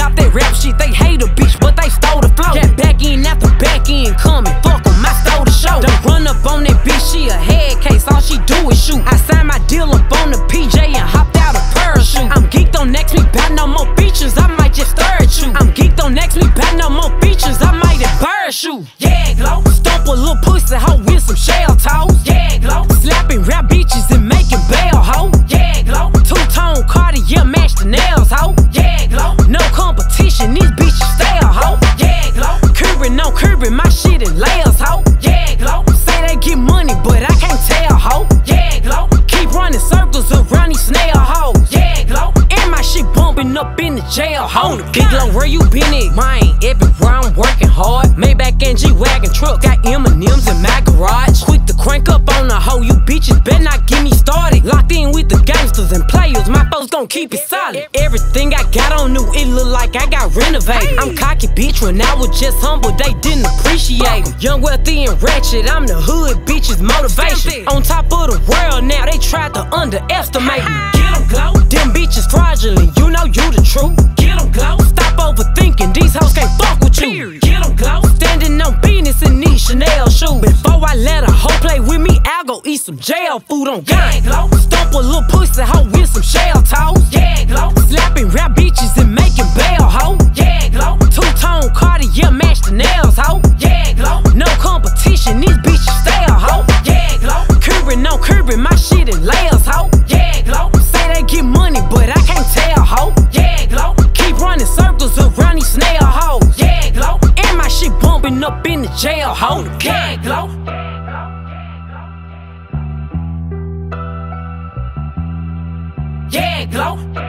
off that rap shit, they hate a bitch, but they stole the flow. Got back in after back end coming, fuck 'em, I stole the show. Don't run up on that bitch, she a head case, all she do is shoot. I signed my deal up on the PJ and hopped out a parachute. I'm geeked, don't next me bout no more features, I might just stare at you. I'm geeked, don't next me bout no more features, I might embarrass you. Yeah, glow. Stomp a little pussy hoe with some shell toes. Yeah, glow. Slapping rap bitches and making bail, ho. Yeah, glow. Two-tone Cartier match the nails, ho. Yeah, glow. No competition, these bitches stale, ho. Yeah, glow. Curbing, no curbing, my shit in layers, ho. Yeah, glow. Say they get money, but I can't tell, ho. Yeah, glow. Keep running circles around these snail hoes. Yeah, glow. And my shit bumping up in the jail, ho. Big Glow, where you been at? Mine, everywhere I'm working hard. Maybach and G-Wagon truck, got M&M's in my garage. Quick to crank up on the hoe, you bitches better not get me started. Locked in with the gangsters and players, my folks gon' keep it solid. Everything I got on new, it look like I got renovated. I'm cocky, bitch, when I was just humble, they didn't appreciate it. Young, wealthy, and ratchet, I'm the hood, bitches motivation. On top of the world now, they tried to underestimate me. Get 'em, Glow. Them bitches fraudulent, you know you the truth. Get 'em, Glow. Stop overthinking, these hoes can't fuck with you. Get 'em, Glow. Standing on business in these Chanel shoes. Before I let a hoe play with me, I'll go eat some jail food on gang. Glow. Stomp a little pussy hoe with some shell toes. Yeah, Glow. Slapping rap bitches and making bail, ho. Yeah, Glow. Two-tone Cartier match the nails, ho. Yeah, Glow. No competition, these bitches stale, ho. Yeah, Glow. Curbing, no curbing, my shit in layers, ho. Yeah, Glow. Say they get money, but I can't tell, ho. Yeah, Glow. Keep running circles around these snail hoes. Yeah, Glow. And my shit bumping up in the jail, ho. Yeah, Glow. Yeah, Glow.